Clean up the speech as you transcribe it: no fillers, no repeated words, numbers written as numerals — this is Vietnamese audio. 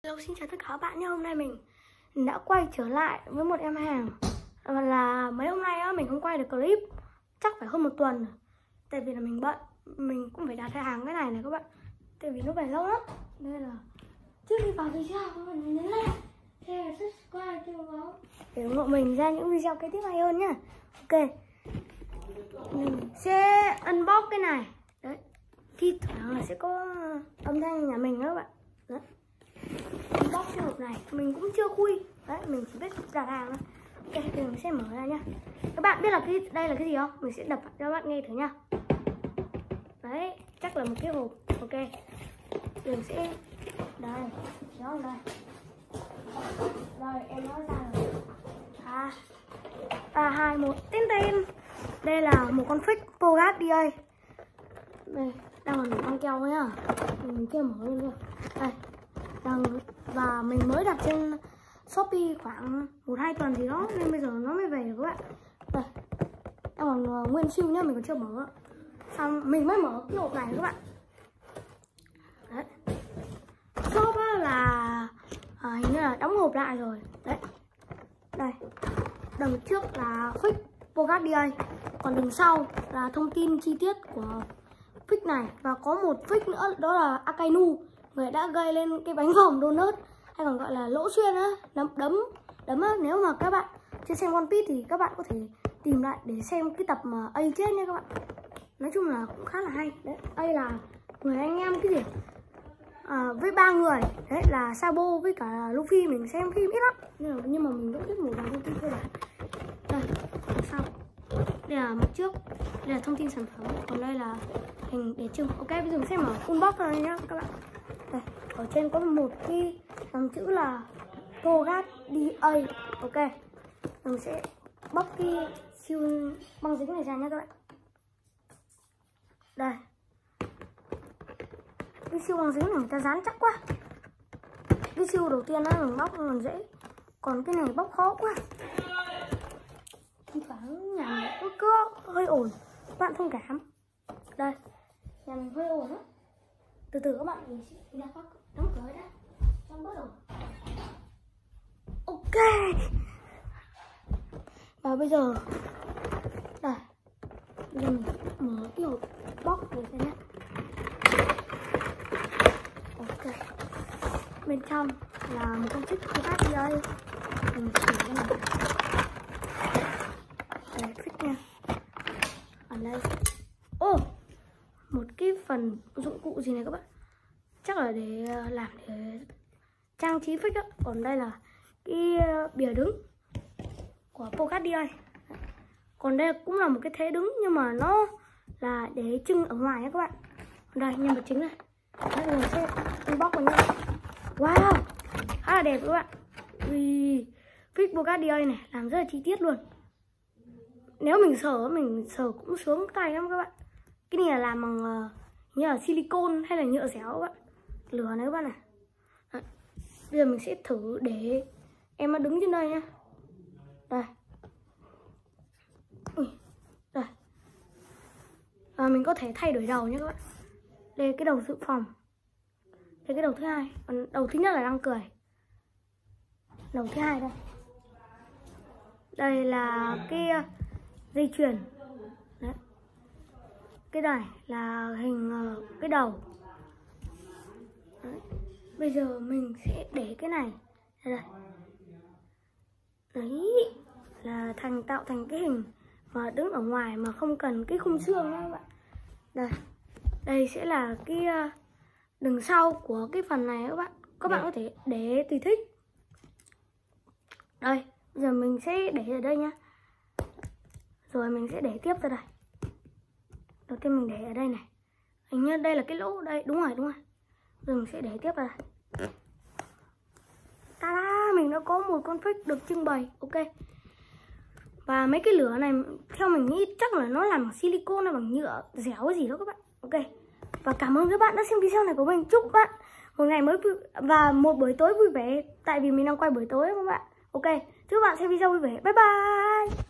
Hello, xin chào tất cả các bạn nhé. Hôm nay mình đã quay trở lại với một em hàng là mấy hôm nay á, mình không quay được clip chắc phải hơn một tuần rồi. Tại vì là mình bận, mình cũng phải đặt hàng cái này các bạn. Tại vì nó về lâu lắm. Nên là trước khi vào video các bạn nhấn like, share, subscribe kêu báo để ủng hộ mình ra những video kế tiếp hay hơn nhá. Ok, mình sẽ unbox cái này. Đấy, thi thoảng là sẽ có âm thanh nhà mình đó các bạn. Đấy, box cái hộp này mình cũng chưa khui. Đấy, mình chỉ biết đặt hàng thôi. Ok, thì mình sẽ mở ra nha. Các bạn biết là đây là cái gì không? Mình sẽ đập cho các bạn nghe thử nha. Đấy, chắc là một cái hộp. Ok, thì mình sẽ đây, đó đây. Rồi em nói ra rồi. 3, 2, 1, tên. Đây là một con Fix Pogat DA. Đây, đang còn băng keo nhá. Mình chưa mở lên rồi. Đây. Và mình mới đặt trên Shopee khoảng 1-2 tuần gì đó nên bây giờ nó mới về được các bạn. Đây, đang còn nguyên siêu nhá, mình còn chưa mở. Xong mình mới mở cái hộp này các bạn. Đấy, shop là hình như là đóng hộp lại rồi. Đấy, đây, đằng trước là Fix Pogat DA, còn đằng sau là thông tin chi tiết của Fix này. Và có một Fix nữa đó là Akainu, người đã gây lên cái bánh vòng donut hay còn gọi là lỗ xuyên á, đấm á. Nếu mà các bạn chưa xem One Piece thì các bạn có thể tìm lại để xem cái tập mà A chết nha các bạn. Nói chung là cũng khá là hay. Đấy, A là người anh em cái gì với 3 người, đấy là Sabo với cả Luffy. Mình xem phim ít lắm nhưng mà mình vẫn biết một vài thông tin cơ bản. Đây, sau đây là mặt trước, đây là thông tin sản phẩm, còn đây là hình để trưng. Ok, bây giờ mình sẽ mở unbox rồi nhá các bạn. Đây, ở trên có một cái dòng chữ là Pogat DA. Ok, mình sẽ bóc cái siêu băng dính này ra nhé các bạn. Đây, cái siêu băng dính này người ta dán chắc quá. Cái siêu đầu tiên nó mình bóc còn dễ, còn cái này bóc khó quá. Thi thoảng nhà mình cứ hơi ồn, các bạn thông cảm. Đây, nhà mình hơi ồn á. Từ từ các bạn, mình sẽ ra các đóng cửa đã xong bắt đầu. Ok, và bây giờ đây, bây giờ mình mở cái hộp box này ra nhé. Ok, bên trong là một con chip Pogat DA. Mình chỉ cái này đây, Fix nha. Ở đây một cái phần dụng cụ gì này các bạn, chắc là để làm để trang trí Fix á. Còn đây là cái bìa đứng của Pogat DA. Còn đây cũng là một cái thế đứng nhưng mà nó là để trưng ở ngoài nhé các bạn. Đây, nhân vật chính này. Đấy, mình sẽ unbox vào nha. Wow, khá là đẹp các bạn. Fix Pogat DA này làm rất là chi tiết luôn. Nếu mình sờ cũng sướng tay lắm các bạn. Cái này là làm bằng như là silicon hay là nhựa dẻo các bạn. Lửa này các bạn này. Đấy, bây giờ mình sẽ thử để em nó đứng trên đây nhá. Đây. Đây. Và mình có thể thay đổi đầu nhé các bạn. Đây cái đầu dự phòng. Đây cái đầu thứ hai. Còn đầu thứ nhất là đang cười. Đầu thứ hai đây. Đây là cái dây chuyền. Đấy. Cái này là hình cái đầu. Đấy. Bây giờ mình sẽ để cái này đây. Đấy là tạo thành cái hình mà đứng ở ngoài mà không cần cái khung xương nha các bạn. Đây, đây sẽ là cái đằng sau của cái phần này các bạn. Các bạn có thể để tùy thích. Đây, bây giờ mình sẽ để ở đây nhá. Rồi mình sẽ để tiếp ra đây. Đầu tiên mình để ở đây này. Hình như đây là cái lỗ đây, đúng rồi. Rồi mình sẽ để tiếp ra. Ta-da, mình đã có một con Fix được trưng bày. Ok. Và mấy cái lửa này theo mình nghĩ chắc là nó làm bằng silicon hay bằng nhựa dẻo gì đó các bạn. Ok. Và cảm ơn các bạn đã xem video này của mình. Chúc bạn một ngày mới và một buổi tối vui vẻ. Tại vì mình đang quay buổi tối các bạn. Ok. Chúc bạn xem video vui vẻ. Bye bye.